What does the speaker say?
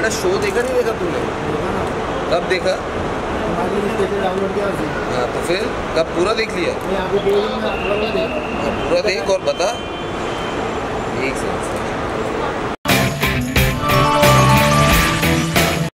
मेरा शो देखा नहीं देखा तूने? कब देखा? हाँ तो फिर कब पूरा देख लिया? पूरा देख और बता। एक सेकंड।